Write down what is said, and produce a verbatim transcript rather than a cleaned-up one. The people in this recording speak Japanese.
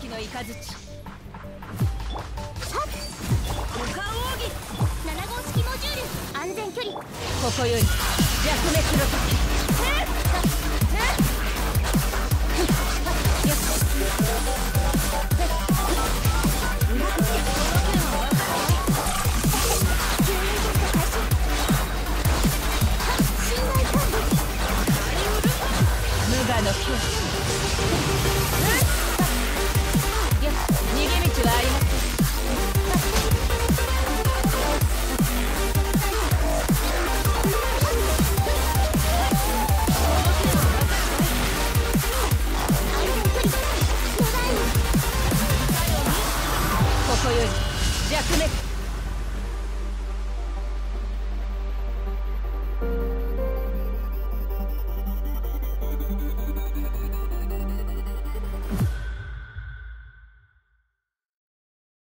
式のイカズチ。 はっ五感奥義。 なな号式モジュール安全距離。 ここより弱滅の時。よし。無我の境地。